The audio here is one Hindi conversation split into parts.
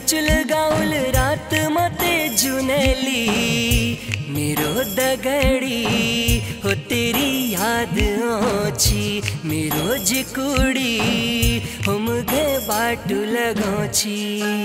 नाचुल गाउल रात मते जुनेली मेरो दगड़ी हो तेरी याद ओछी मेरो जिकुड़ी हो मुझे बाटू लगोछी।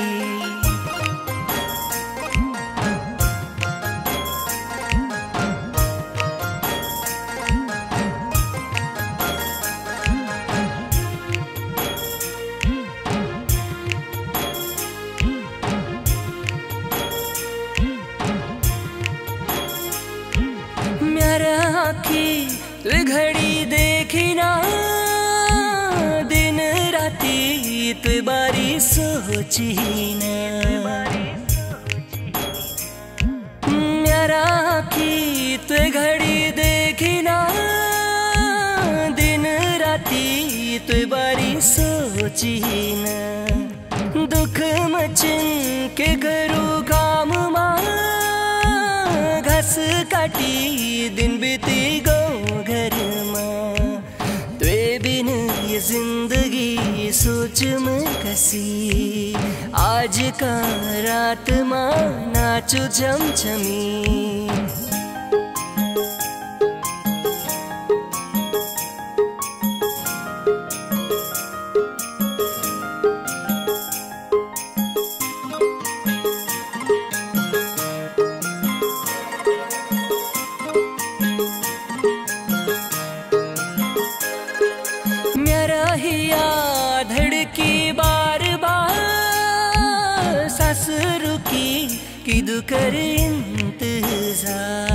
आखी तू घड़ी देखी ना दिन राती तू बारी सोची ना मेरा आखी तू घड़ी देखी ना दिन राती तू बारी सोची ना दुख मचन के करूँ काम घास काटी दिन बीती गो घर माँ तुए बिन ये जिंदगी सोच में कसी आज का रात माँ नाचो चमचमी। धड़की बार बार सांस रुकी किदु कर इंतजार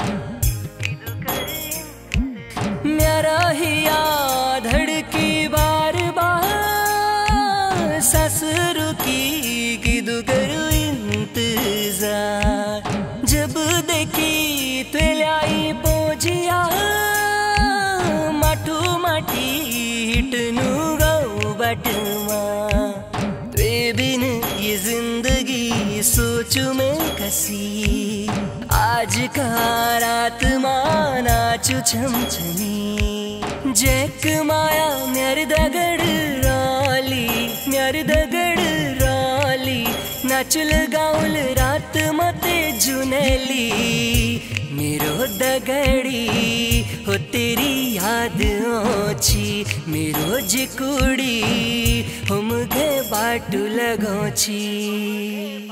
मेरा हिया धड़की बार बार सांस रुकी किदु कर इंतजार जब देखी तो लाई पोजिया माटू माटी हिटनू बटवा तुए बिन ये जिंदगी सोचू में कसी आज का रात माँ नाचू छमछमी जैक माया म्यार दगड़ राली नाचुल गाउल रात मते जुनेली मेरो दगड़ी हो तेरी याद ओछी मेरो जिकुड़ी हो मुझे बाटू लगोछी।